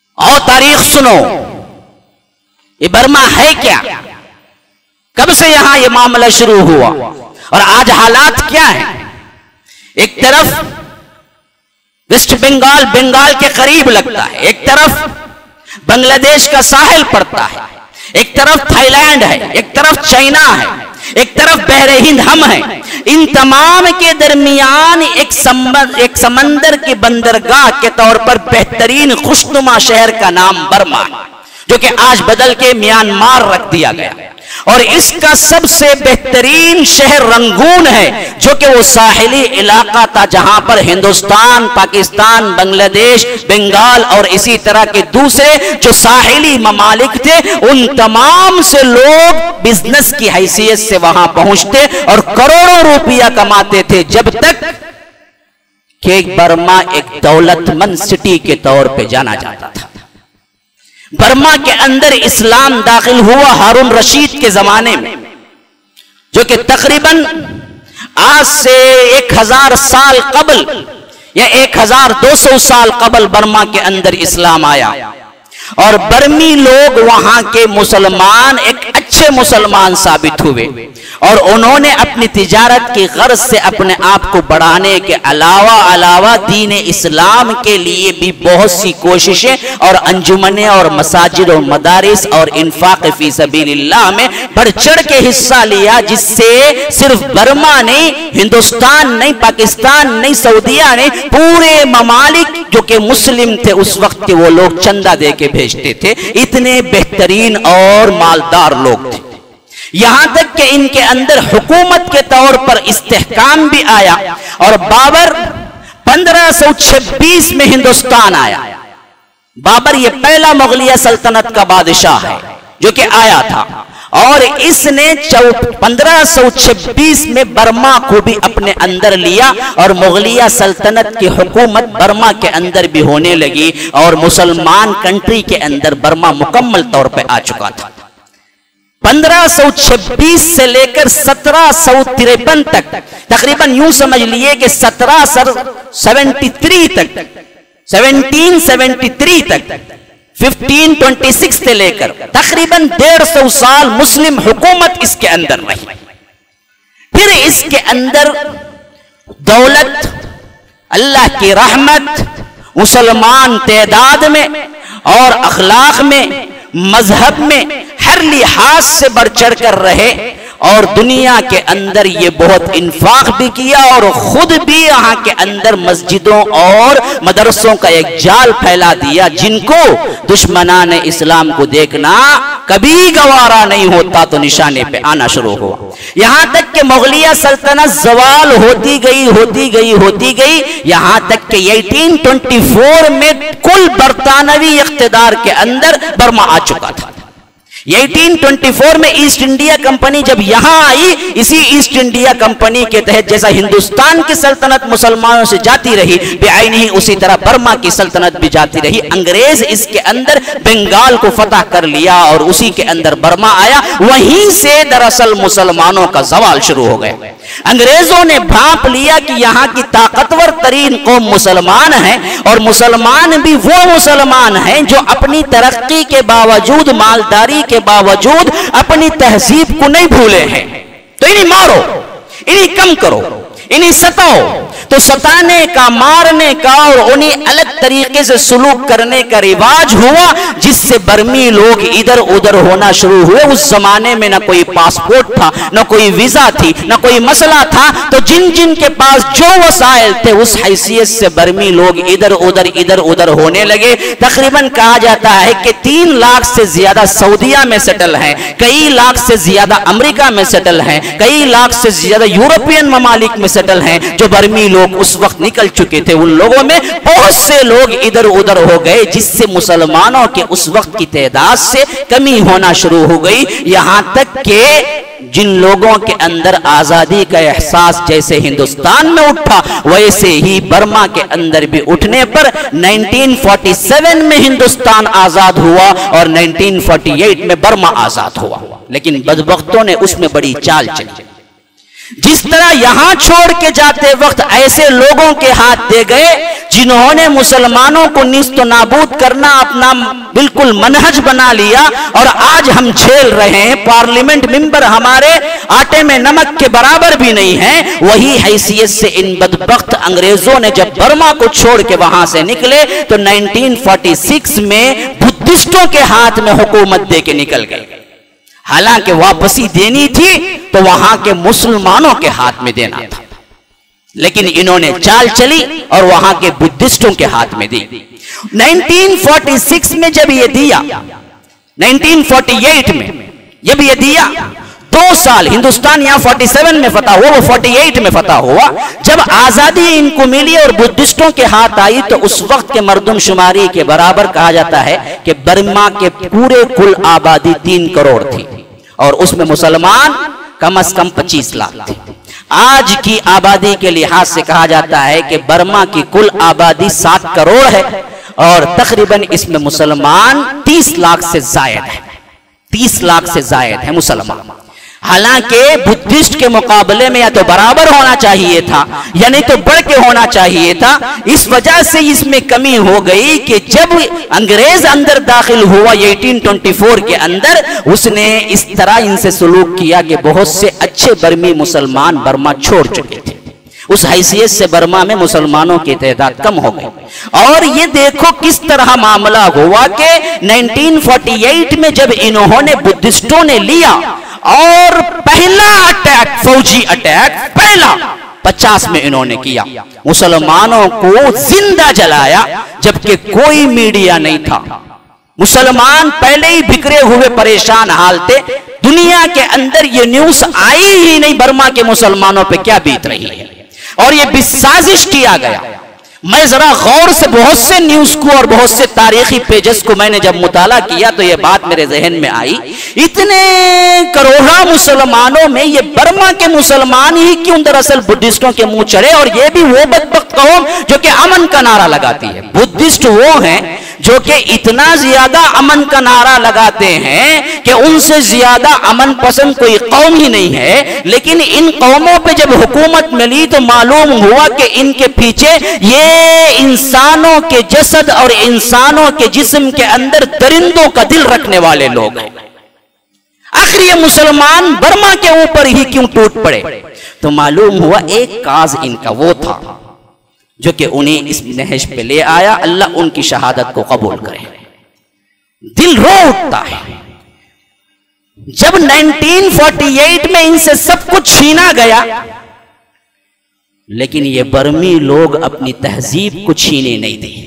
और तारीख सुनो, ये बर्मा है क्या, कब से यहां ये मामला शुरू हुआ और आज हालात क्या है। एक तरफ वेस्ट बंगाल बंगाल के करीब लगता है, एक तरफ बांग्लादेश का साहिल पड़ता है, एक तरफ थाईलैंड है, एक तरफ चाइना है, एक तरफ बहरे हिंद हम हैं। इन तमाम के दरमियान एक समंदर की बंदरगाह के तौर पर बेहतरीन खुशनुमा शहर का नाम बर्मा है, जो कि आज बदल के म्यांमार रख दिया गया। और इसका सबसे बेहतरीन शहर रंगून है, जो कि वो साहिली इलाका था जहां पर हिंदुस्तान, पाकिस्तान, बांग्लादेश, बंगाल और इसी तरह के दूसरे जो साहिली ममालिक थे, उन तमाम से लोग बिजनेस की हैसियत से वहां पहुंचते और करोड़ों रुपया कमाते थे, जब तक कि बर्मा एक दौलतमंद सिटी के तौर पे जाना जाता था। बर्मा के अंदर इस्लाम दाखिल हुआ हारून रशीद के जमाने में, जो कि तकरीबन आज से 1000 साल कबल या 1200 साल कबल बर्मा के अंदर इस्लाम आया। और बर्मी लोग वहां के मुसलमान एक अच्छे मुसलमान साबित हुए और उन्होंने अपनी तिजारत की गर्ज से अपने आप को बढ़ाने के अलावा दीन इस्लाम के लिए भी बहुत सी कोशिशें और अंजुमने और मसाजिद और मदारिस और इन्फाक फी सबीलिल्लाह में बढ़ चढ़ के हिस्सा लिया, जिससे सिर्फ बर्मा नहीं, हिंदुस्तान नहीं, पाकिस्तान नहीं, सऊदिया नहीं, पूरे ममालिक जो कि मुस्लिम थे उस वक्त के, वो लोग चंदा दे के भेजते थे। इतने बेहतरीन और मालदार लोग थे, यहां तक कि इनके अंदर हुकूमत के तौर पर इस्तेहकाम भी आया। और बाबर 1526 में हिंदुस्तान आया। बाबर ये पहला मुगलिया सल्तनत का बादशाह है जो कि आया था, और इसने 1526 में बर्मा को भी अपने अंदर लिया और मुगलिया सल्तनत की हुकूमत बर्मा के अंदर भी होने लगी और मुसलमान कंट्री के अंदर बर्मा मुकम्मल तौर पे आ चुका था। 1526 से लेकर 1753 तक, तकरीबन यूं समझ लिए कि 1773 तक, 1773 तक, 1526 से लेकर तकरीबन 150 साल मुस्लिम हुकूमत इसके अंदर रही। फिर इसके अंदर दौलत, अल्लाह की रहमत, मुसलमान तादाद में और अखलाक में, मजहब में हर लिहाज से बढ़ चढ़ कर रहे और दुनिया के अंदर ये बहुत इंफाक भी किया और खुद भी यहाँ के अंदर मस्जिदों और मदरसों का एक जाल फैला दिया, जिनको दुश्मनान इस्लाम को देखना कभी गवारा नहीं होता तो निशाने पे आना शुरू हुआ। यहां तक कि मुगलिया सल्तनत जवाल होती गई, यहां तक कि 1824 में कुल बरतानवी इख्तिदार के अंदर बर्मा आ चुका था। 1824 में ईस्ट इंडिया कंपनी जब यहां आई, इसी ईस्ट इंडिया कंपनी के तहत जैसा हिंदुस्तान की सल्तनत मुसलमानों से जाती रही, बेआईनी ही उसी तरह बर्मा की सल्तनत भी जाती रही। अंग्रेज इसके अंदर बंगाल को फतह कर लिया और उसी के अंदर बर्मा आया। वहीं से दरअसल मुसलमानों का जवाल शुरू हो गया। अंग्रेजों ने भांप लिया कि यहाँ की ताकतवर तरीन कौम मुसलमान है और मुसलमान भी वो मुसलमान हैं जो अपनी तरक्की के बावजूद, मालदारी के बावजूद अपनी तहजीब को नहीं भूले हैं। तो इन्हें मारो, इन्हें कम करो, इन्हें सताओ। तो सताने का, मारने का और उन्हें अलग तरीके से सुलूक करने का रिवाज हुआ, जिससे बर्मी लोग इधर उधर होना शुरू हुए। उस जमाने में ना कोई पासपोर्ट था, ना कोई वीजा थी, ना कोई मसला था। तो जिन जिन के पास जो वसाइल थे उस हैसियत से बर्मी लोग इधर उधर होने लगे। तकरीबन कहा जाता है कि 3 लाख से ज्यादा सऊदिया में सेटल हैं, कई लाख से ज्यादा अमेरिका में सेटल हैं, कई लाख से ज्यादा यूरोपियन ममालिक में सेटल हैं। जो बर्मी लोग उस वक्त निकल चुके थे, उन लोगों में बहुत से लोग इधर उधर हो गए, जिससे मुसलमानों के उस वक्त की तादाद से कमी होना शुरू हो गई। यहां तक कि जिन लोगों के अंदर आजादी का एहसास जैसे हिंदुस्तान में उठा, वैसे ही बर्मा के अंदर भी उठने पर 1947 में हिंदुस्तान आजाद हुआ और 1948 में बर्मा आजाद हुआ। लेकिन बदबख्तों ने उसमें बड़ी चाल चली। जिस तरह यहां छोड़ के जाते वक्त ऐसे लोगों के हाथ दे गए जिन्होंने मुसलमानों को निस्त नाबूद करना अपना बिल्कुल मनहज बना लिया और आज हम झेल रहे हैं। पार्लियामेंट मेंबर हमारे आटे में नमक के बराबर भी नहीं है। वही हैसियत से इन बदबख्त अंग्रेजों ने जब बर्मा को छोड़ के वहां से निकले तो 1946 में बुद्धिस्टों के हाथ में हुकूमत दे के निकल गए। हालांकि वापसी देनी थी तो वहां के मुसलमानों के हाथ में देना था, लेकिन इन्होंने चाल चली और वहां के बुद्धिस्टों के हाथ में दी। 1946 में जब ये दिया, 1948 में जब ये दिया, 2 साल हिंदुस्तान यहां 47 में फतह हुआ, वो 48 में फतह हुआ। जब आजादी इनको मिली और बुद्धिस्टों के हाथ आई तो उस वक्त के मर्दमशुमारी के बराबर कहा जाता है कि बर्मा के पूरे कुल आबादी 3 करोड़ थी और उसमें मुसलमान कम से कम 25 लाख थे। आज की आबादी के लिहाज से कहा जाता है कि बर्मा की कुल आबादी 7 करोड़ है और तकरीबन इसमें मुसलमान 30 लाख से जायद है, 30 लाख से जायद है मुसलमान। हालांकि बुद्धिस्ट के मुकाबले में या तो बराबर होना चाहिए था या नहीं तो बढ़ के होना चाहिए था। इस वजह से इसमें कमी हो गई कि जब अंग्रेज अंदर दाखिल हुआ 1824 के अंदर, उसने इस तरह इनसे सलूक किया कि बहुत से अच्छे बर्मी मुसलमान बर्मा छोड़ चुके थे। उस हैसियत से बर्मा में मुसलमानों की तादाद कम हो गई। और ये देखो किस तरह मामला हुआ कि 1948 में जब इन्होंने बुद्धिस्टों ने लिया और पहला अटैक, फौजी अटैक पहला 50 में इन्होंने किया, मुसलमानों को जिंदा जलाया जबकि कोई मीडिया नहीं था। मुसलमान पहले ही बिखरे हुए परेशान हाल थे। दुनिया के अंदर ये न्यूज आई ही नहीं बर्मा के मुसलमानों पे क्या बीत रही है, और ये भी साजिश किया गया। मैं जरा गौर से बहुत से न्यूज को और बहुत से तारीखी पेजेस को मैंने जब मुताला किया तो ये बात मेरे जहन में आई, इतने करोड़ों मुसलमानों में ये बर्मा के मुसलमान ही क्यों दरअसल बुद्धिस्टों के मुंह चढ़े, और ये भी वो बदबख्त कौम जो कि अमन का नारा लगाती है। बुद्धिस्ट वो हैं जो कि इतना ज्यादा अमन का नारा लगाते हैं कि उनसे ज्यादा अमन पसंद कोई कौम ही नहीं है। लेकिन इन कौमों पे जब हुकूमत मिली तो मालूम हुआ कि इनके पीछे ये इंसानों के जसद और इंसानों के जिस्म के अंदर दरिंदों का दिल रखने वाले लोग हैं। आखिर ये मुसलमान बर्मा के ऊपर ही क्यों टूट पड़े, तो मालूम हुआ एक काज इनका वो था जो कि उन्हें इस नहज पे ले आया। अल्लाह उनकी शहादत को कबूल करे। दिल रो उठता है जब 1948 में इनसे सब कुछ छीना गया, लेकिन ये बर्मी लोग अपनी तहजीब को छीने नहीं दिए।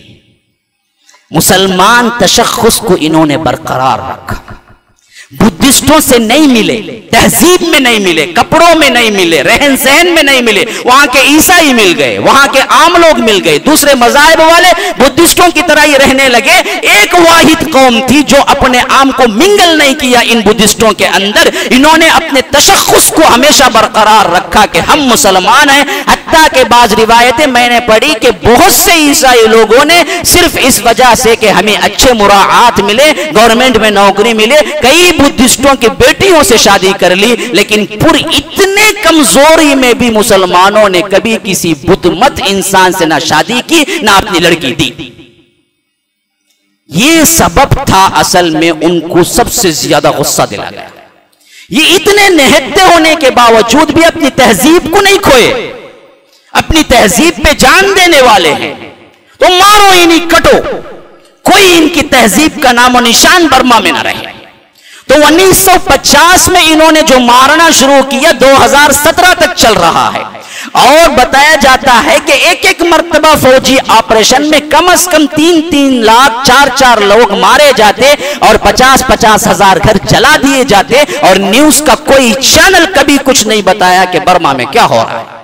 मुसलमान तशख्खुस को इन्होंने बरकरार रखा। बुद्धिस्टों से नहीं मिले, तहजीब में नहीं मिले, कपड़ों में नहीं मिले, रहन सहन में नहीं मिले। वहां के ईसाई मिल गए, वहां के आम लोग मिल गए, दूसरे मज़ाहिब वाले बुद्धिस्टों की तरह ही रहने लगे। एक वाहिद कौम थी जो अपने आम को मिंगल नहीं किया इन बुद्धिस्टों के अंदर। इन्होंने अपने तशख्खुस को हमेशा बरकरार रखा कि हम मुसलमान हैं। हत्ता के बाद रिवायतें मैंने पढ़ी कि बहुत से ईसाई लोगों ने सिर्फ इस वजह से कि हमें अच्छे मुराआत मिले, गवर्नमेंट में नौकरी मिले, कई बुद्धिस्टों की बेटियों से शादी कर ली। लेकिन पूरी इतने कमजोरी में भी मुसलमानों ने कभी किसी बुतमत इंसान से ना शादी की ना अपनी लड़की दी। ये सबब था असल में उनको सबसे ज्यादा गुस्सा दिला गया। ये इतने निहत्ते होने के बावजूद भी अपनी तहजीब को नहीं खोए, अपनी तहजीब पे जान देने वाले हैं। तो मारो इन्हीं कटो, कोई इनकी तहजीब का नामो निशान बर्मा में ना रहे। तो 1950 में इन्होंने जो मारना शुरू किया 2017 तक चल रहा है। और बताया जाता है कि एक एक मर्तबा फौजी ऑपरेशन में कम से कम 3-3 लाख 4-4 लोग मारे जाते और 50-50 हजार घर जला दिए जाते। और न्यूज का कोई चैनल कभी कुछ नहीं बताया कि बर्मा में क्या हो रहा है।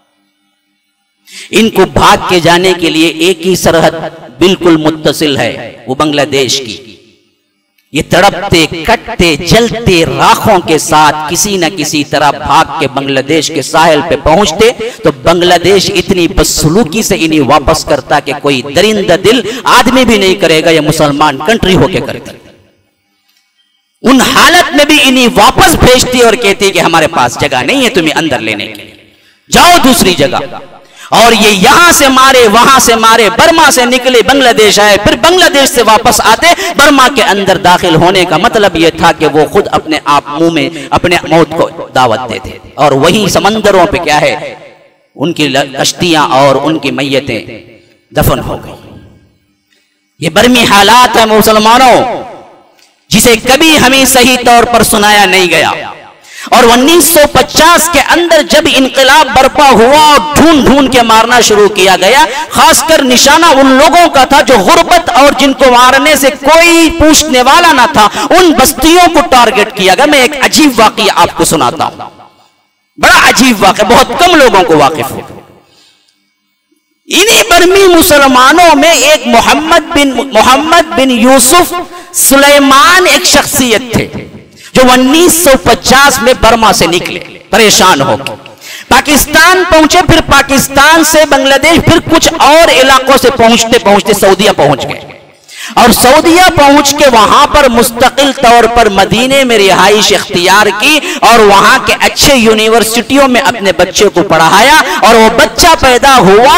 इनको भाग के जाने के लिए एक ही सरहद बिल्कुल मुत्तसिल है, वो बांग्लादेश की। ये तड़पते कटते जलते राखों के साथ किसी न किसी तरह भाग के बांग्लादेश के साहिल पे पहुंचते तो बांग्लादेश इतनी बदसलूकी से इन्हें वापस करता कि कोई दरिंदा दिल आदमी भी नहीं करेगा, या मुसलमान कंट्री होके करती। उन हालत में भी इन्हें वापस भेजती और कहती कि हमारे पास जगह नहीं है तुम्हें अंदर लेने के लिए, जाओ दूसरी जगह। और ये यहां से मारे वहां से मारे, बर्मा से निकले बांग्लादेश आए, फिर बांग्लादेश से वापस आते बर्मा के अंदर दाखिल होने का मतलब यह था कि वो खुद अपने आप मुंह में अपने मौत को दावत देते। और वही समंदरों पे क्या है, उनकी कश्तियां और उनकी मैयतें दफन हो गई। ये बर्मी हालात है मुसलमानों, जिसे कभी हमें सही तौर पर सुनाया नहीं गया। और 1950 के अंदर जब इनकलाब बर्पा हुआ और ढूंढ ढूंढ के मारना शुरू किया गया, खासकर निशाना उन लोगों का था जो गुर्बत और जिनको मारने से कोई पूछने वाला ना था, उन बस्तियों को टारगेट किया गया। मैं एक अजीब वाकया आपको सुनाता हूं, बड़ा अजीब वाकया, बहुत कम लोगों को वाकिफ हो। इन्हीं बर्मी मुसलमानों में एक मोहम्मद बिन यूसुफ सुलेमान एक शख्सियत थे जो 1950 में बर्मा से निकले परेशान होकर पाकिस्तान पहुंचे, फिर पाकिस्तान से बांग्लादेश, फिर कुछ और इलाकों से पहुंचते पहुंचते सऊदीया पहुंच गए। और सऊदीया पहुंच के वहां पर मुस्तकिल तौर पर मदीने में रिहाइश इख्तियार की और वहां के अच्छे यूनिवर्सिटियों में अपने बच्चे को पढ़ाया। और वो बच्चा पैदा हुआ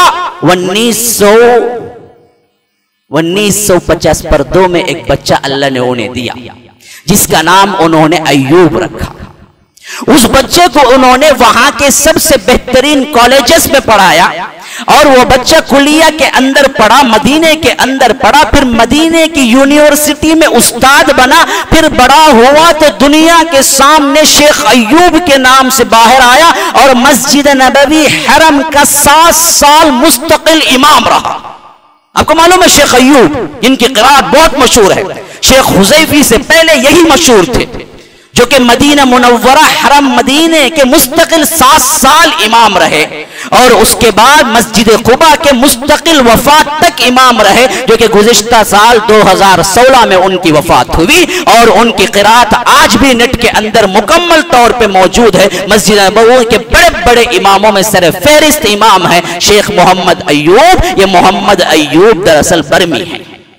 1950 पर 2 में एक बच्चा अल्लाह ने उन्हें दिया, जिसका नाम उन्होंने अय्यूब रखा। उस बच्चे को उन्होंने वहां के सबसे बेहतरीन कॉलेजेस में पढ़ाया और वो बच्चा कुलिया के अंदर पढ़ा, मदीने के अंदर पढ़ा, फिर मदीने की यूनिवर्सिटी में उस्ताद बना। फिर बड़ा हुआ तो दुनिया के सामने शेख अय्यूब के नाम से बाहर आया और मस्जिद नबवी हरम का 7 साल मुस्तकिल इमाम रहा। आपको मालूम है शेख अय्यूब जिनकी क़िराअत बहुत मशहूर है, शेख हुज़ैफी से पहले यही मशहूर थे, जो कि मदीना मुनव्वरा हरम मदीने के मुस्तकिल 7 साल इमाम रहे और उसके बाद मस्जिद कुबा के मुस्तकिल वफात तक इमाम रहे, जो कि गुज़िश्ता साल 2016 में उनकी वफात हुई। और उनकी क़िराअत आज भी नेट के अंदर मुकम्मल तौर पे मौजूद है। मस्जिद नबवी के बड़े बड़े इमामों में सर फहरिस्त इमाम है शेख मोहम्मद अय्यूब। ये मोहम्मद अय्यूब दरअसल बर्मी है।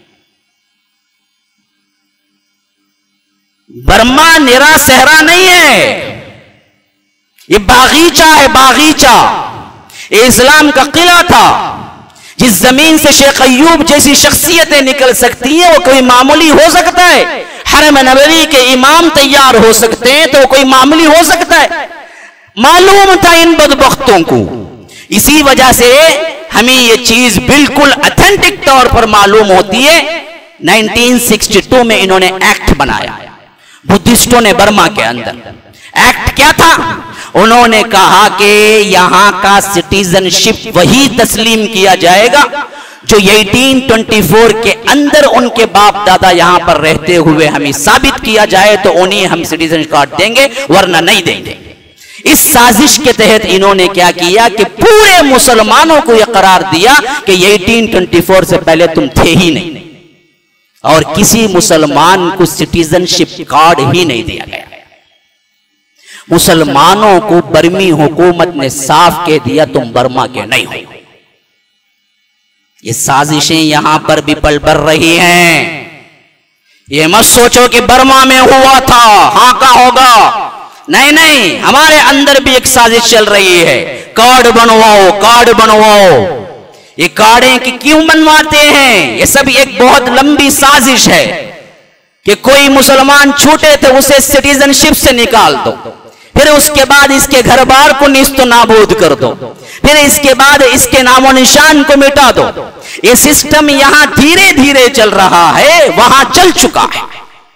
बर्मा निरा सहरा नहीं है, ये बागीचा है, बागीचा। ये इस्लाम का किला था। जिस जमीन से शेख अय्यूब जैसी शख्सियतें निकल सकती हैं वो कोई मामूली हो सकता है। हरम नबवी के इमाम तैयार हो सकते हैं तो कोई मामूली हो सकता है। मालूम था इन बदबख्तों को, इसी वजह से हमें ये चीज बिल्कुल ऑथेंटिक तौर पर मालूम होती है। 1962 में इन्होंने एक्ट बनाया बुद्धिस्टों ने बर्मा के अंदर। एक्ट क्या था? उन्होंने कहा कि यहां का सिटीजनशिप वही तस्लीम किया जाएगा जो 1824 के अंदर उनके बाप दादा यहां पर रहते हुए हमें साबित किया जाए तो उन्हें हम सिटीजन कार्ड देंगे, वरना नहीं देंगे। इस साजिश के तहत इन्होंने क्या किया कि पूरे मुसलमानों को यह करार दिया कि 1824 से पहले तुम थे ही नहीं और किसी मुसलमान को सिटीजनशिप कार्ड ही नहीं दिया गया। मुसलमानों को बर्मी हुकूमत ने साफ कह दिया तुम बर्मा के नहीं हो। ये साजिशें यहां पर भी पल बढ़ रही हैं। ये मत सोचो कि बर्मा में हुआ था, हां का होगा। नहीं नहीं, हमारे अंदर भी एक साजिश चल रही है। कार्ड बनवाओ, कार्ड बनवाओ। ये कार्डें कि क्यों बनवाते हैं? ये सब एक बहुत लंबी साजिश है कि कोई मुसलमान छूटे तो उसे सिटीजनशिप से निकाल दो, फिर उसके बाद इसके घर बार को निस्तो नाबूद कर दो, फिर इसके बाद इसके नामो निशान को मिटा दो। ये सिस्टम यहां धीरे धीरे चल रहा है, वहां चल चुका है।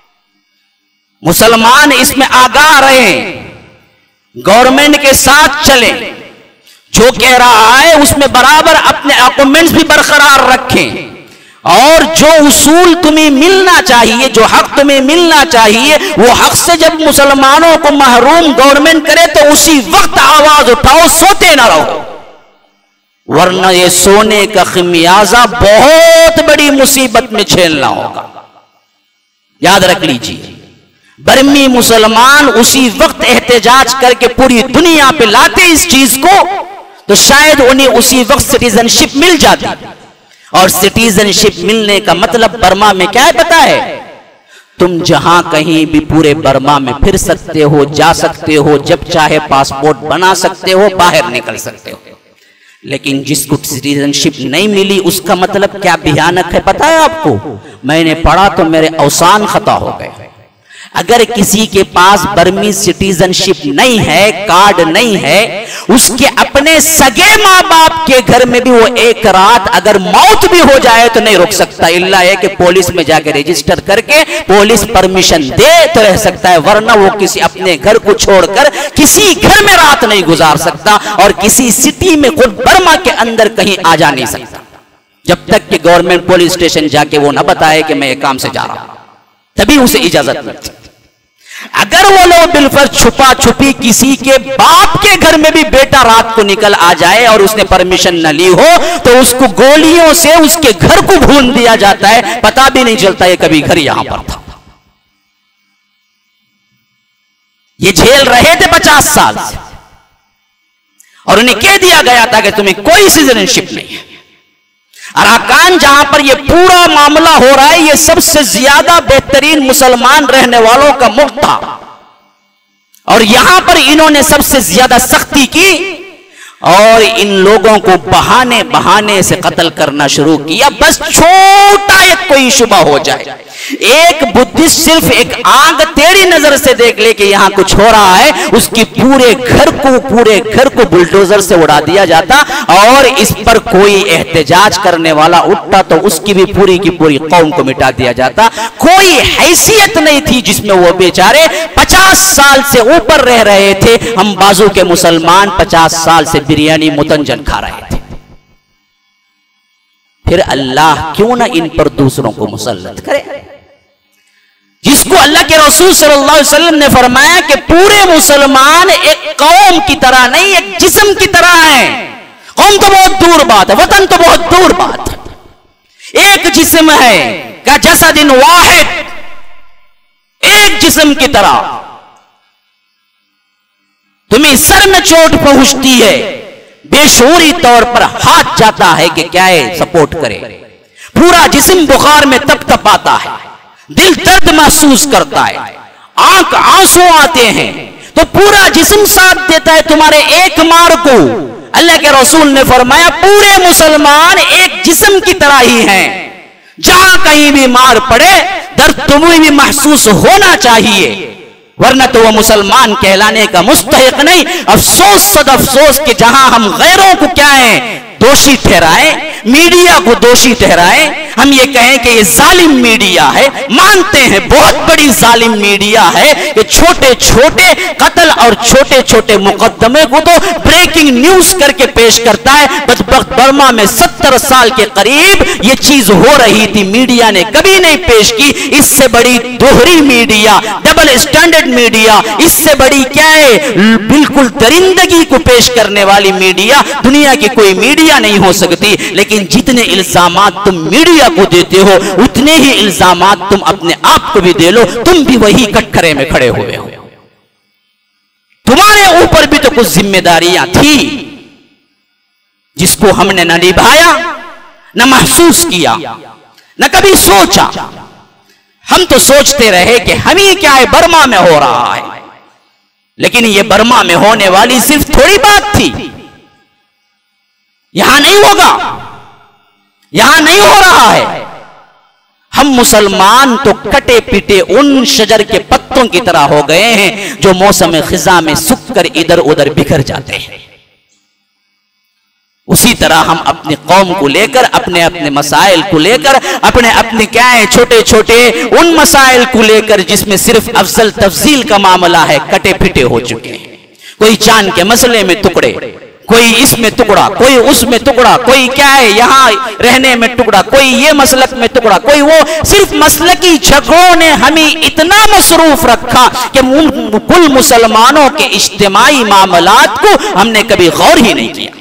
मुसलमान इसमें आगाह रहे, गवर्नमेंट के साथ चले, जो कह रहा है उसमें बराबर अपने आर्गुमेंट्स भी बरकरार रखें और जो उसूल तुम्हें मिलना चाहिए, जो हक तुम्हें मिलना चाहिए, वो हक से जब मुसलमानों को महरूम गवर्नमेंट करे तो उसी वक्त आवाज उठाओ, सोते ना रहो, वरना ये सोने का खमियाजा बहुत बड़ी मुसीबत में झेलना होगा। याद रख लीजिए, बर्मी मुसलमान उसी वक्त एहतजाज करके पूरी दुनिया पे लाते इस चीज को तो शायद उन्हें उसी वक्त सिटीजनशिप मिल जाती। और सिटीजनशिप मिलने का मतलब बर्मा में क्या है पता है? तुम जहां कहीं भी पूरे बर्मा में फिर सकते हो, जा सकते हो, जब चाहे पासपोर्ट बना सकते हो, बाहर निकल सकते हो। लेकिन जिसको सिटीजनशिप नहीं मिली उसका मतलब क्या भयानक है पता है आपको? मैंने पढ़ा तो मेरे औसान खता हो गए। अगर किसी के पास बर्मी सिटीजनशिप नहीं है, कार्ड नहीं है, उसके अपने सगे माँ बाप के घर में भी वो एक रात अगर मौत भी हो जाए तो नहीं रुक सकता, इल्ला है कि पुलिस में जाके रजिस्टर करके पुलिस परमिशन दे तो रह सकता है, वरना वो किसी अपने घर को छोड़कर किसी घर में रात नहीं गुजार सकता और किसी सिटी में खुद बर्मा के अंदर कहीं आ जा नहीं सकता जब तक कि गवर्नमेंट पुलिस स्टेशन जाके वो ना बताए कि मैं एक काम से जा रहा हूं, तभी उसे इजाजत मिल सकती। अगर वो लोग बिलफर्ज छुपा छुपी किसी के बाप के घर में भी बेटा रात को निकल आ जाए और उसने परमिशन न ली हो तो उसको गोलियों से उसके घर को भून दिया जाता है, पता भी नहीं चलता ये कभी घर यहां पर था। ये झेल रहे थे 50 साल से और उन्हें कह दिया गया था कि तुम्हें कोई सिटीजनशिप नहीं है। अराकान जहां पर यह पूरा मामला हो रहा है, यह सबसे ज्यादा बेहतरीन मुसलमान रहने वालों का मुल्क था और यहां पर इन्होंने सबसे ज्यादा सख्ती की और इन लोगों को बहाने बहाने से कत्ल करना शुरू किया। बस छोटा एक कोई शुबा हो जाए, एक बुद्धिस्ट सिर्फ एक आंख टेढ़ी नजर से देख ले कि यहां कुछ हो रहा है, उसकी पूरे घर को बुलडोजर से उड़ा दिया जाता और इस पर कोई एहतजाज करने वाला उठता तो उसकी भी पूरी की पूरी कौम को मिटा दिया जाता। कोई हैसियत नहीं थी जिसमें वो बेचारे 50 साल से ऊपर रह रहे थे। हम बाजू के मुसलमान 50 साल से बिरयानी मुतंजन खा रहे थे। फिर अल्लाह क्यों ना इन पर दूसरों को मुसल्लत करे, जिसको अल्लाह के रसूल सल्लल्लाहु अलैहि वसल्लम ने फरमाया कि पूरे मुसलमान एक कौम की तरह नहीं, एक जिस्म की तरह है। कौम तो बहुत दूर बात है, वतन तो बहुत दूर बात है। एक जिस्म है का जसदिन वाहिद, एक जिस्म की तरह। तुम्हें सर में चोट पहुंचती है, बेशऊरी तौर पर हाथ जाता है कि क्या है सपोर्ट करे, पूरा जिस्म बुखार में तपतपाता है, दिल दर्द महसूस करता है, आंख आंसू आते हैं तो पूरा जिस्म साथ देता है तुम्हारे एक मार को। अल्लाह के रसूल ने फरमाया पूरे मुसलमान एक जिस्म की तरह ही हैं। जहां कहीं भी मार पड़े दर्द तुम्हें भी महसूस होना चाहिए, वरना तो वह मुसलमान कहलाने का मुस्तहिक नहीं। अफसोस सद अफसोस कि जहां हम गैरों को क्या है दोषी ठहराएं, मीडिया को दोषी ठहराएं, हम ये कहें कि ये जालिम मीडिया है, मानते हैं बहुत बड़ी जालिम मीडिया है कि छोटे छोटे कत्ल और छोटे छोटे मुकदमे को तो ब्रेकिंग न्यूज करके पेश करता है। बदबख्त बर्मा में 70 साल के करीब ये चीज हो रही थी, मीडिया ने कभी नहीं पेश की। इससे बड़ी दोहरी मीडिया, डबल स्टैंडर्ड मीडिया, इससे बड़ी क्या है बिल्कुल दरिंदगी को पेश करने वाली मीडिया दुनिया की कोई मीडिया नहीं हो सकती। लेकिन जितने इल्जामात तुम मीडिया को देते हो उतने ही इल्जामात तुम अपने आप को भी दे लो, तुम भी वही कटघरे में खड़े हुए हो। तुम्हारे ऊपर भी तो कुछ जिम्मेदारियां थी जिसको हमने न निभाया, न महसूस किया, न कभी सोचा। हम तो सोचते रहे कि हम ही क्या है बर्मा में हो रहा है, लेकिन ये बर्मा में होने वाली सिर्फ थोड़ी बात थी। यहां नहीं होगा, यहां नहीं हो रहा है। हम मुसलमान तो कटे पिटे उन शजर के पत्तों की तरह हो गए हैं जो मौसम खिजा में सूख कर इधर उधर बिखर जाते हैं। उसी तरह हम अपनी कौम को लेकर, अपने अपने मसाइल को लेकर, अपने अपने क्या है छोटे छोटे उन मसाइल को लेकर जिसमें सिर्फ अफजल तफजील का मामला है, कटे पिटे हो चुके हैं। कोई चांद के मसले में टुकड़े, कोई इसमें टुकड़ा, कोई उसमें टुकड़ा, कोई क्या है यहां रहने में टुकड़ा, कोई ये मसलक में टुकड़ा, कोई वो। सिर्फ मसलकी झगड़ों ने हमें इतना मसरूफ रखा कि कुल मुसलमानों के इज्तिमाई मामलात को हमने कभी गौर ही नहीं किया।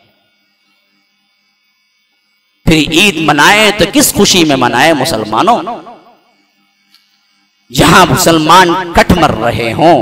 फिर ईद मनाए तो किस खुशी में मनाए मुसलमानों? जहां मुसलमान कट मर रहे हों,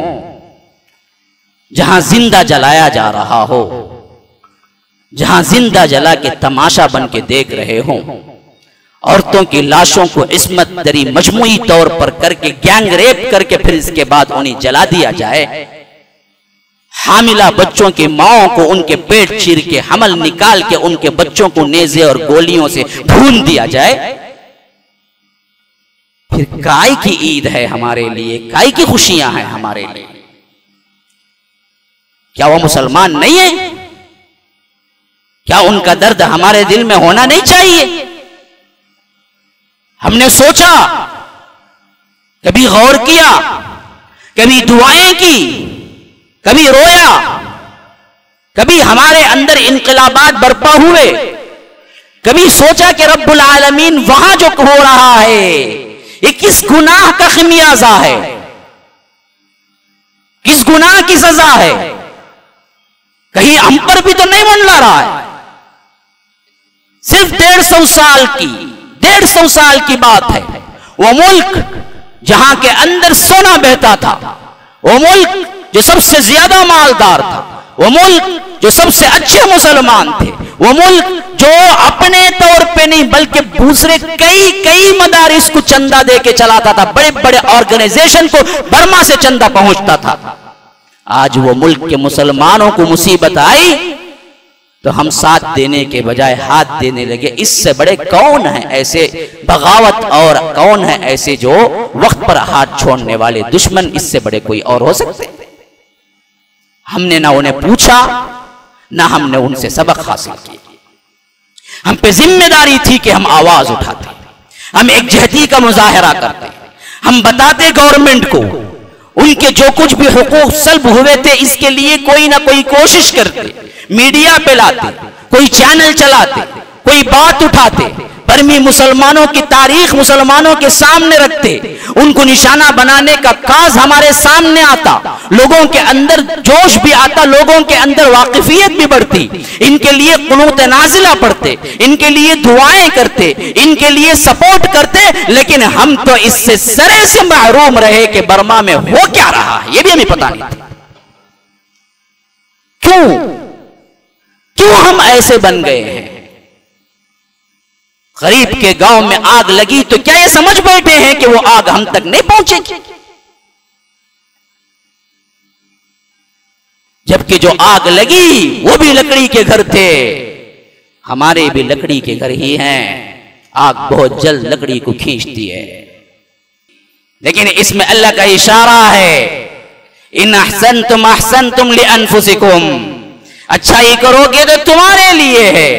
जहां जिंदा जलाया जा रहा हो, जहां जिंदा जला के तमाशा बन के देख रहे हों, औरतों की लाशों को इस्मत दरी मजमुई तौर पर करके गैंग रेप करके फिर इसके बाद उन्हें जला दिया जाए। हामिला बच्चों की माओं को उनके पेट चीर के हमल निकाल के उनके बच्चों को नेज़े और गोलियों से भून दिया जाए, फिर काय की ईद है हमारे लिए, काय की खुशियां हैं हमारे लिए? क्या वो मुसलमान नहीं है? क्या उनका दर्द हमारे दिल में होना नहीं चाहिए? हमने सोचा, कभी गौर किया, कभी दुआएं की, कभी रोया, कभी हमारे अंदर इनकलाबात बरपा हुए, कभी सोचा कि रब्बुल आलमीन वहां जो हो रहा है ये किस गुनाह का खमियाजा है, किस गुनाह की सजा है? कहीं हम पर भी तो नहीं मंडला रहा है? सिर्फ 150 साल की बात है। वो मुल्क जहां के अंदर सोना बहता था, वो मुल्क जो सबसे ज्यादा मालदार था, वो मुल्क जो सबसे अच्छे मुसलमान थे, वो मुल्क जो अपने तौर पे नहीं बल्कि दूसरे कई मदारिस को चंदा दे के चलाता था, बड़े बड़े ऑर्गेनाइजेशन को बर्मा से चंदा पहुंचता था। आज वो मुल्क के मुसलमानों को मुसीबत आई तो हम साथ देने के बजाय हाथ देने लगे। इससे बड़े कौन है ऐसे बगावत, और कौन है ऐसे जो वक्त पर हाथ छोड़ने वाले दुश्मन? इससे बड़े कोई और हो सकते? हमने ना उन्हें पूछा, ना हमने उनसे सबक हासिल किया। हम पे जिम्मेदारी थी कि हम आवाज उठाते, हम एक जहदी का मुजाहरा करते, हम बताते गवर्नमेंट को उनके जो कुछ भी हुकूक सल्ब हुए थे इसके लिए कोई ना कोई कोशिश करते, मीडिया पे लाते, कोई चैनल चलाते, कोई बात उठाते, बर्मी मुसलमानों की तारीख मुसलमानों के सामने रखते, उनको निशाना बनाने का काज हमारे सामने आता, लोगों के अंदर जोश भी आता, लोगों के अंदर वाकिफियत भी बढ़ती, इनके लिए कुनूत नाजिला पढ़ते, इनके लिए दुआएं करते, इनके लिए सपोर्ट करते। लेकिन हम तो इससे सरे से महरूम रहे कि बर्मा में हो क्या रहा है ये भी हमें पता नहीं था। क्यों हम ऐसे बन गए हैं? गरीब के गांव में आग लगी तो क्या ये समझ बैठे हैं कि वो आग हम तक नहीं पहुंचेगी? जबकि जो आग लगी वो भी लकड़ी के घर थे, हमारे भी लकड़ी के घर ही हैं। आग बहुत जल्द लकड़ी को खींचती है, लेकिन इसमें अल्लाह का इशारा है, इन अहसनतुम अहसनतुम लिअनफुसिकुम, अच्छाई करोगे तो तुम्हारे लिए है।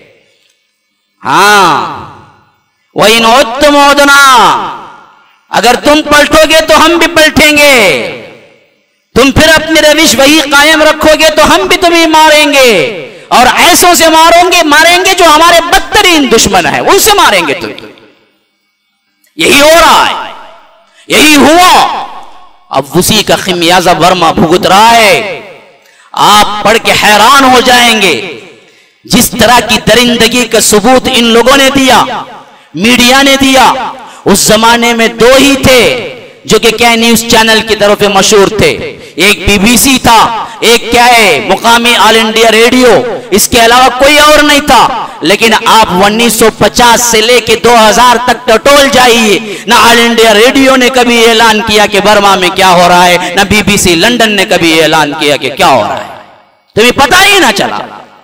हाँ, वही नौत्तम उदना, अगर तुम पलटोगे तो हम भी पलटेंगे, तुम फिर अपनी रविश वही कायम रखोगे तो हम भी तुम्हें मारेंगे, और ऐसों से मारेंगे जो हमारे बदतरीन दुश्मन है, उनसे मारेंगे तुम्हें। यही हो रहा है, यही हुआ। अब उसी का खमियाजा बर्मा भुगत रहा है। आप पढ़ के हैरान हो जाएंगे जिस तरह की दरिंदगी का सबूत इन लोगों ने दिया, मीडिया ने दिया। उस जमाने में दो ही थे जो कि क्या न्यूज चैनल की तरफ मशहूर थे, एक बीबीसी था, एक क्या है मुकामी ऑल इंडिया रेडियो, इसके अलावा कोई और नहीं था। लेकिन आप 1950 से लेके 2000 तक टटोल जाइए, ना ऑल इंडिया रेडियो ने कभी ऐलान किया कि बर्मा में क्या हो रहा है, ना बीबीसी लंदन ने कभी ऐलान किया कि क्या हो रहा है। तुम्हें पता ही ना चला,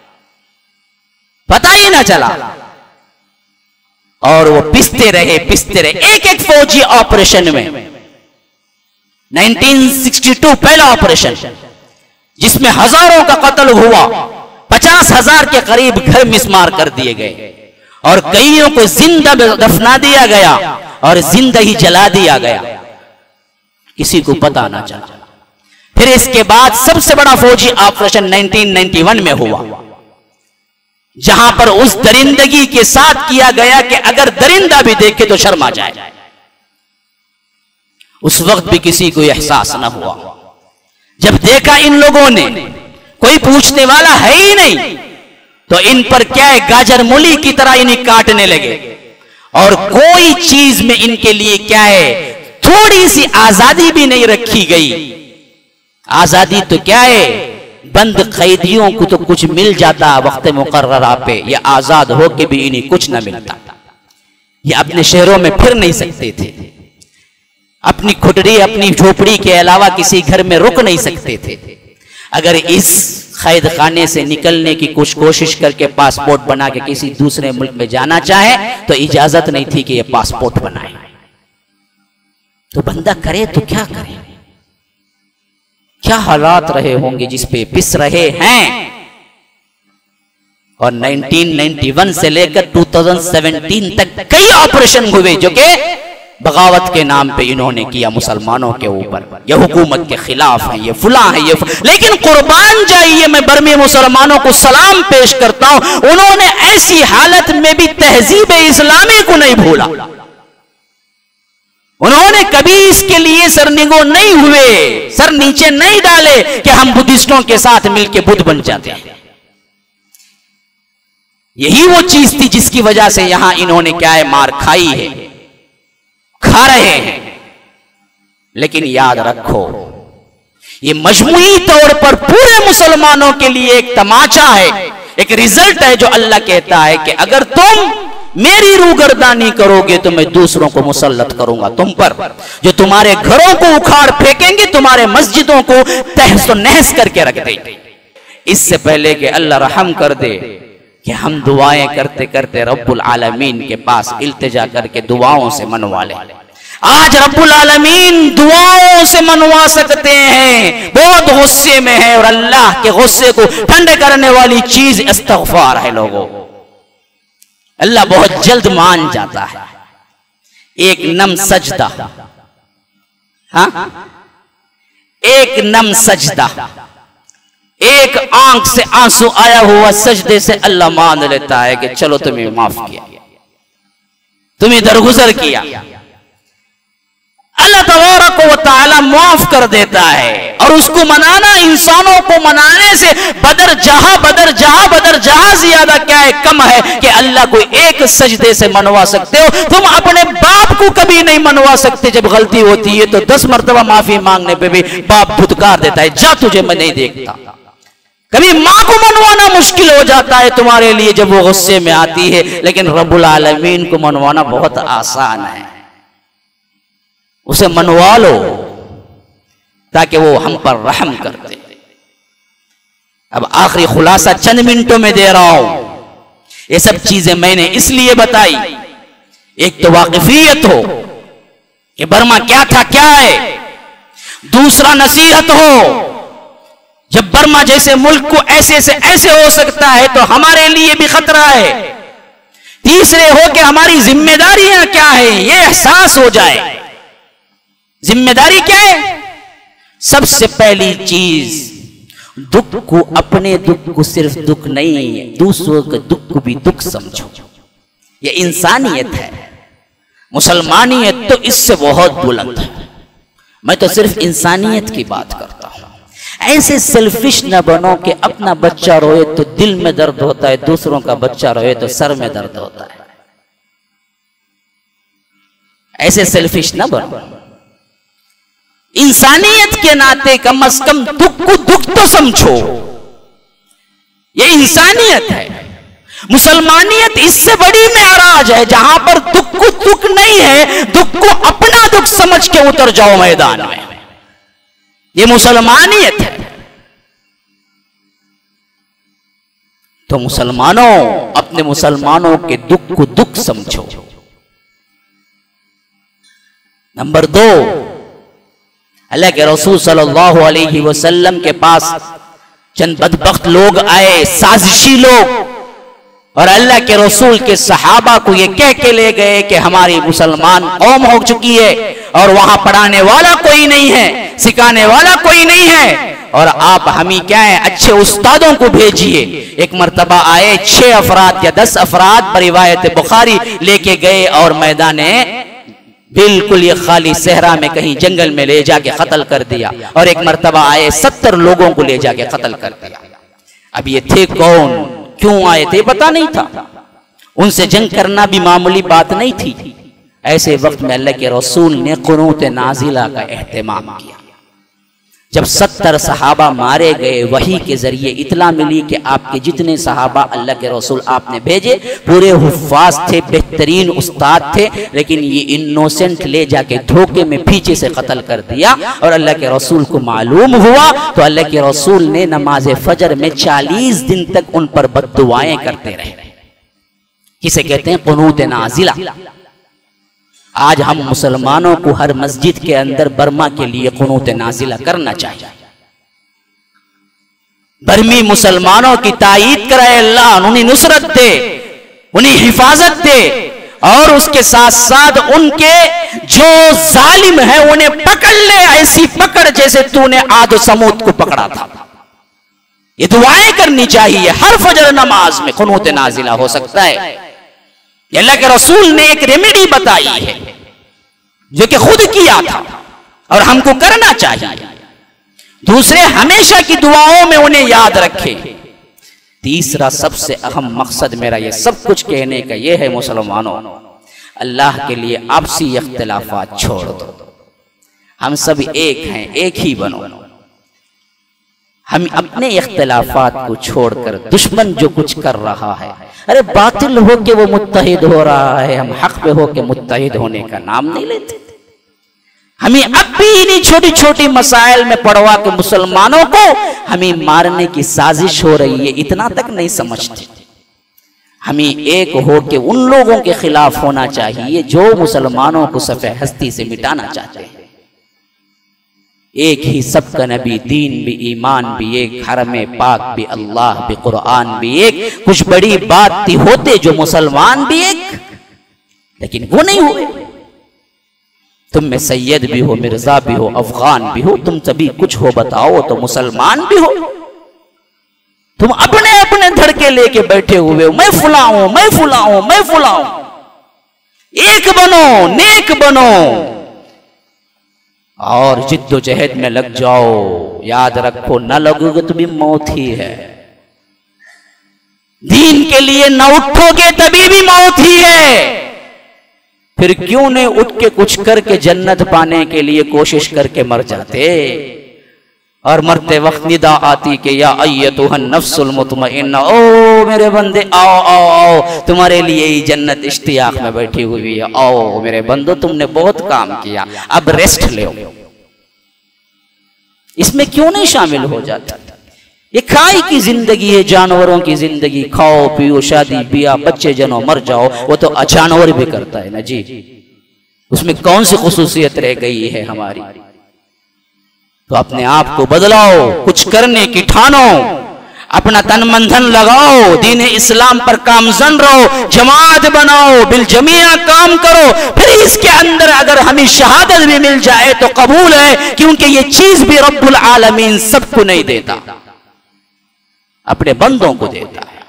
पता ही ना चला। और वो पिसते रहे। एक एक फौजी ऑपरेशन में 1962 पहला ऑपरेशन जिसमें हजारों का कत्ल हुआ, 50,000 के करीब घर मिसमार कर दिए गए, और कईयों को जिंदा दफना दिया गया और जिंदा ही जला दिया गया, किसी को पता ना चला। फिर इसके बाद सबसे बड़ा फौजी ऑपरेशन 1991 में हुआ, जहां पर उस दरिंदगी के साथ किया गया कि अगर दरिंदा भी देखे तो शर्मा जाए। उस वक्त भी किसी को एहसास न हुआ। जब देखा इन लोगों ने कोई पूछने वाला है ही नहीं, तो इन पर क्या है गाजर मूली की तरह इन्हें काटने लगे, और कोई चीज में इनके लिए क्या है थोड़ी सी आजादी भी नहीं रखी गई। आजादी तो क्या है, बंद कैदियों को तो कुछ मिल जाता वक्त मुकर्ररा पे, ये आजाद होके भी इन्हें कुछ न मिलता। ये अपने शहरों में फिर नहीं सकते थे, अपनी खुटरी अपनी झोपड़ी के अलावा किसी घर में रुक नहीं सकते थे। अगर इस कैद खाने से निकलने की कुछ कोशिश करके पासपोर्ट बना के किसी दूसरे मुल्क में जाना चाहे तो इजाजत नहीं थी कि यह पासपोर्ट बनाए। तो बंदा करे तो क्या करे? क्या हालात रहे होंगे जिस पे पिस रहे हैं। और 1991 से लेकर 2017 तक कई ऑपरेशन हुए जो कि बगावत के नाम पे इन्होंने किया मुसलमानों के ऊपर। ये हुकूमत के खिलाफ है, ये फुला है, ये लेकिन कुर्बान जाइए, मैं बर्मी मुसलमानों को सलाम पेश करता हूं। उन्होंने ऐसी हालत में भी तहजीब इस्लामी को नहीं भूला। उन्होंने कभी इसके लिए सरनिगो नहीं हुए, सर नीचे नहीं डाले कि हम बुद्धिस्टों के साथ मिलकर बुद्ध बन जाते हैं। यही वो चीज थी जिसकी वजह से यहां इन्होंने क्या है, मार खाई है, खा रहे हैं। लेकिन याद रखो, ये मजमूई तौर पर पूरे मुसलमानों के लिए एक तमाचा है, एक रिजल्ट है जो अल्लाह कहता है कि अगर तुम मेरी रूगर्दानी करोगे तो मैं दूसरों को मुसल्लत करूंगा तुम पर, जो तुम्हारे घरों को उखाड़ फेंकेंगे, तुम्हारे मस्जिदों को तहस नहस करके रख देंगे। इससे पहले कि अल्लाह रहम कर दे कि हम दुआएं करते करते रब्बुल आलमीन के पास इल्तिजा करके दुआओं से मनवा ले। आज रब्बुल आलमीन दुआओं से मनवा सकते हैं। बहुत गुस्से में है और अल्लाह के गुस्से को ठंडे करने वाली चीज इस्तग़फ़ार है। लोगों, अल्लाह बहुत जल्द मान जाता है। एक नम सजदा, हाँ, एक नम सजदा, एक आंख से आंसू आया हुआ सजदे से अल्लाह मान लेता है कि चलो तुम्हें माफ किया, तुम्हें दरगुजर किया। अल्लाह तबारक व तआला माफ कर देता है। और उसको मनाना, इंसानों को मनाने से बदर जहां ज्यादा क्या है, कम है कि अल्लाह को एक सजदे से मनवा सकते हो। तुम अपने बाप को कभी नहीं मनवा सकते। जब गलती होती है तो 10 मरतबा माफी मांगने पे भी बाप धुतकार देता है, जा तुझे मैं नहीं देखता। कभी मां को मनवाना मुश्किल हो जाता है तुम्हारे लिए जब वो गुस्से में आती है, लेकिन रब्बुल आलमीन को मनवाना बहुत आसान है। उसे मनवा लो ताकि वो हम पर रहम कर दे। अब आखिरी खुलासा चंद मिनटों में दे रहा हूं। ये सब चीजें मैंने इसलिए बताई, एक तो वाकिफियत हो कि बर्मा क्या था क्या है, दूसरा नसीहत हो, जब बर्मा जैसे मुल्क को ऐसे से ऐसे हो सकता है तो हमारे लिए भी खतरा है, तीसरे हो कि हमारी जिम्मेदारियां क्या है ये एहसास हो जाए। जिम्मेदारी क्या है? सबसे पहली चीज, दुख को, अपने दुख को सिर्फ दुख नहीं, दूसरों के दुख को भी दुख समझो। ये इंसानियत है। मुसलमानियत तो इससे बहुत बुलंद है। मैं तो सिर्फ इंसानियत की बात करता हूं। ऐसे सेल्फिश न बनो कि अपना बच्चा रोए तो दिल में दर्द होता है, दूसरों का बच्चा रोए तो सर में दर्द होता है। ऐसे सेल्फिश न बनो। इंसानियत के नाते कम से कम दुख को दुख तो समझो। ये इंसानियत है। मुसलमानियत इससे बड़ी मेराज है जहां पर दुख को दुख नहीं है, दुख को अपना दुख समझ के उतर जाओ मैदान में। ये मुसलमानियत है। तो मुसलमानों, अपने मुसलमानों के दुख को दुख समझो। नंबर 2, अल्लाह के रसूल सल्लल्लाहु अलैहि वसल्लम के पास चंद बदबख्त लोग आए, साजिशी लोग, और अल्लाह के रसूल के सहाबा को ये कह के ले गए कि हमारी मुसलमान कौम हो चुकी है और वहां पढ़ाने वाला कोई नहीं है, सिखाने वाला कोई नहीं है, और आप हमें क्या है, अच्छे उस्तादों को भेजिए। एक मर्तबा आए 6 अफराद या 10 अफराद पर रिवायत बुखारी लेके गए और मैदाने बिल्कुल ये खाली सहरा में कहीं जंगल में ले जाके कत्ल कर दिया। और एक मर्तबा आए 70 लोगों को ले जाके कत्ल कर दिया। अब ये थे कौन, क्यों आए थे पता नहीं था, उनसे जंग करना भी मामूली बात नहीं थी। ऐसे वक्त में अल्लाह के रसूल ने कुनूत नाजिला का एहतमाम किया। जब 70 सहाबा मारे गए, वही के जरिए इतला मिली कि आपके जितने सहाबा अल्लाह के रसूल आपने भेजे पूरे हुफ्फाज थे, बेहतरीन उस्ताद थे, लेकिन ये इनोसेंट ले जाके धोखे में पीछे से कत्ल कर दिया। और अल्लाह के रसूल को मालूम हुआ तो अल्लाह के रसूल ने नमाज फजर में 40 दिन तक उन पर बद्दुआएं करते रहे, किसे कहते हैं कुनूत नाजिला। आज हम मुसलमानों को हर मस्जिद के अंदर बर्मा के लिए कुनूत नाजिला करना चाहिए। बर्मी मुसलमानों की तायीद कराए अल्लाह, उन्हें नुसरत दे, उन्हें हिफाजत दे, और उसके साथ साथ उनके जो जालिम है उन्हें पकड़ ले, ऐसी पकड़ जैसे तूने आद समूद को पकड़ा था। ये दुआएं करनी चाहिए हर फजर नमाज में, कुनूत नाजिला हो सकता है। अल्लाह के रसूल ने एक रेमेडी बताई है जो कि खुद किया था और हमको करना चाहिए। दूसरे हमेशा की दुआओं में उन्हें याद रखे। तीसरा सबसे अहम मकसद मेरा ये सब कुछ कहने का ये है, मुसलमानों, अल्लाह के लिए आपसी इख्तिलाफात छोड़ दो। हम सब एक हैं, एक ही बनो। हम अपने इख्तिलाफात को छोड़कर दुश्मन जो कुछ कर रहा है, अरे बातिल हो के वो मुत्तहिद हो रहा है, हम हक पे हो के मुत्तहिद होने का नाम नहीं लेते। हमें अब भी इन्हीं छोटी छोटी मसाइल में पड़वा के मुसलमानों को हमें मारने की साजिश हो रही है, इतना तक नहीं समझते। हमें एक हो के उन लोगों के खिलाफ होना चाहिए जो मुसलमानों को सफ़े हस्ती से मिटाना चाहते हैं। एक ही सबका नबी, दीन भी, ईमान भी एक, हरम पाक भी, अल्लाह भी, कुरान भी एक। कुछ बड़ी बात थी होते जो मुसलमान भी एक, लेकिन वो नहीं हुए। तुम में सैयद भी हो, मिर्जा भी हो, अफगान भी हो, तुम सभी कुछ हो बताओ तो मुसलमान भी हो। तुम अपने अपने धड़के लेके बैठे हुए हो, मैं फुलाऊं, मैं फुलाऊं, मैं फुलाऊं। एक बनो, नेक बनो और जिद्दोजहद में लग जाओ। याद रखो, न लगोगे तो भी मौत ही है। दीन के लिए न उठोगे तभी भी मौत ही है। फिर क्यों नहीं उठ के कुछ करके जन्नत पाने के लिए कोशिश करके मर जाते। और मरते वक्त निदा आती कि या अय्यतुहन नफ्सुल मुतमइन्ना, ओ मेरे बंदे आओ आओ आओ, तुम्हारे लिए ही जन्नत इश्तियाक में बैठी हुई है। आओ मेरे बंदो, तुमने बहुत काम किया, अब रेस्ट लो। इसमें क्यों नहीं शामिल हो जाता। ये खाई की जिंदगी है, जानवरों की जिंदगी। खाओ पियो, शादी ब्याह, बच्चे जनो, मर जाओ। वो तो जानवर भी करता है ना जी, उसमें कौन सी खुसूसियत रह गई है हमारी। तो अपने आप को बदलाओ, कुछ करने की ठानो, अपना तन मन धन लगाओ, दीन इस्लाम पर कामजन रहो, जमात बनाओ, बिल जमिया काम करो। फिर इसके अंदर अगर हमें शहादत भी मिल जाए तो कबूल है, क्योंकि ये चीज भी रब्बुल आलमीन सबको नहीं देता, अपने बंदों को देता है।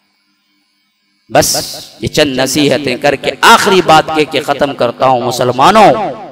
बस ये चंद नसीहतें करके आखिरी बात के खत्म करता हूं। मुसलमानों,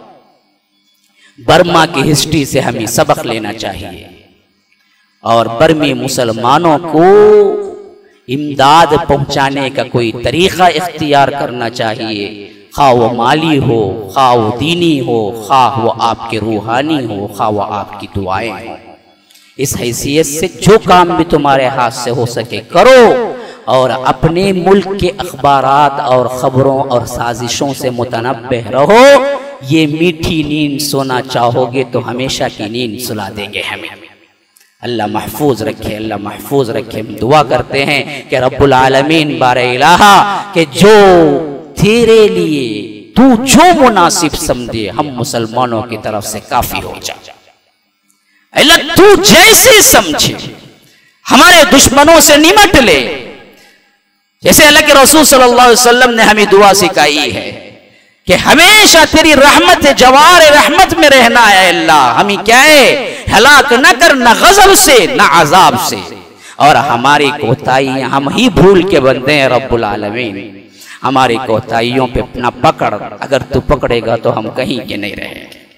बर्मा की हिस्ट्री से हमें सबक लेना चाहिए और बर्मी मुसलमानों को इमदाद पहुंचाने का कोई तरीका इख्तियार करना चाहिए। खा वो माली हो, खा वो दीनी हो, खा वो आपके रूहानी हो, खा वो आपकी दुआएं हो। इस हैसियत से जो काम भी तुम्हारे हाथ से हो सके करो और अपने मुल्क के अखबारात और खबरों और साजिशों से मुतनब्बह रहो। ये मीठी नींद सोना चाहोगे तो हमेशा की नींद सुला देंगे हमें। अल्लाह महफूज रखे, अल्लाह महफूज रखे। हम दुआ करते हैं कि रब्बुल आलमीन बारे इलाहा के जो तेरे लिए तू जो मुनासिब समझे हम मुसलमानों की तरफ से काफी हो जाए। अल्लाह तू जैसे समझे हमारे दुश्मनों से निमट ले। जैसे अल्लाह के रसूल सल्लल्लाहु अलैहि वसल्लम ने हमें दुआ सिखाई है कि हमेशा तेरी रहमत जवार रहमत में रहना है। अल्लाह हमें क्या है, हलाक न कर, न गजब से न अजाब से। और हमारी कोताहियां हम ही भूल के बंदे हैं रब्बुल आलमीन। हमारी कोताहियों पे अपना पकड़, अगर तू पकड़ेगा तो हम कहीं के नहीं रहेंगे।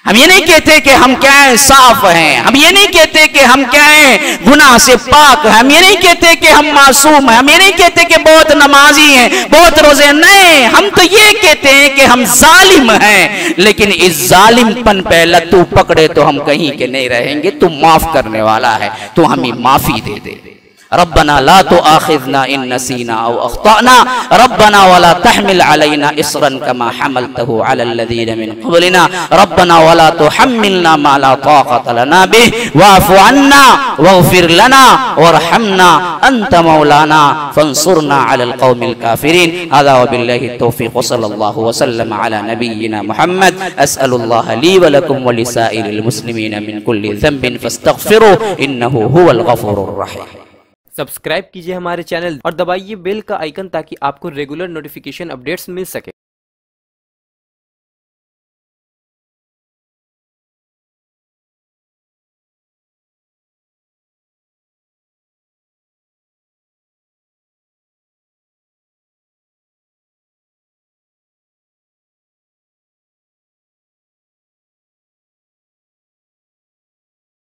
हम ये नहीं कहते कि हम क्या है साफ हैं, हम ये नहीं कहते कि हम क्या है गुनाह से पाक हैं, हम ये नहीं कहते कि हम मासूम हैं, हम ये नहीं कहते कि बहुत नमाजी हैं, बहुत रोजे, नहीं, हम तो ये कहते हैं कि हम जालिम हैं। लेकिन इस जालिमपन पे लत्तू पकड़े तो हम कहीं के नहीं रहेंगे। तू माफ करने वाला है, तू हमें माफी दे दे। रब्बना ला तुआखिज़ना इन नसीना औ अख्ताना रब्बना वला तहमिल अलैना इसरन कमा हमलतहु अलल लज़ीना मिन क़ब्लिना रब्बना वला तुहम्मिलना मा ला ताक़त लना बिहि वाफ़ु अन्ना वग़फ़िर लना वरहमना अंत मौलाना फंसुरना अलल क़ौमिल काफ़िरीन। हज़ा वबिल्लाहि तौफ़ीक़ व सल्लल्लाहु व सल्लम अला नबिय्यिना मुहम्मद। अस्अलुल्लाह ली व लकुम व लिसाइरिल मुस्लिमीन मिन कुल्लि ज़ंबिन फस्तग़फ़िरूहु इन्नहु हुवल गफ़ूरुर रहीम। सब्सक्राइब कीजिए हमारे चैनल और दबाइए बेल का आइकन ताकि आपको रेगुलर नोटिफिकेशन अपडेट्स मिल सके।